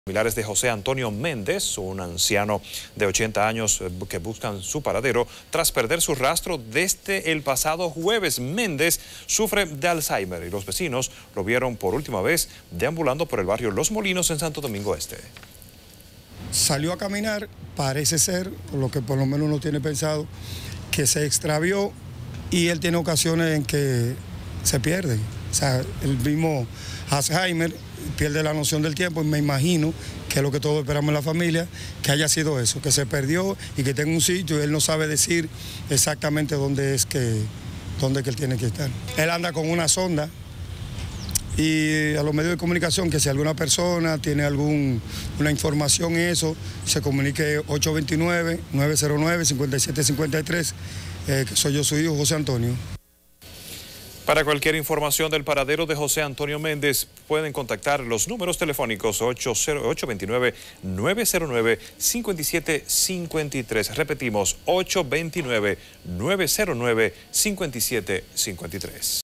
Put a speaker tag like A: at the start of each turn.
A: Familiares de José Antonio Méndez, un anciano de 80 años que buscan su paradero tras perder su rastro desde el pasado jueves. Méndez sufre de Alzheimer y los vecinos lo vieron por última vez deambulando por el barrio Los Molinos en Santo Domingo Este.
B: Salió a caminar, parece ser, lo que por lo menos uno tiene pensado, que se extravió y él tiene ocasiones en que se pierde. O sea, el mismo Alzheimer pierde la noción del tiempo y me imagino que es lo que todos esperamos en la familia, que haya sido eso, que se perdió y que tenga un sitio y él no sabe decir exactamente dónde es que él tiene que estar. Él anda con una sonda y a los medios de comunicación que si alguna persona tiene una información en eso, se comunique 829-909-5753, que soy yo su hijo José Antonio.
A: Para cualquier información del paradero de José Antonio Méndez, pueden contactar los números telefónicos 829-909-5753. Repetimos, 829-909-5753.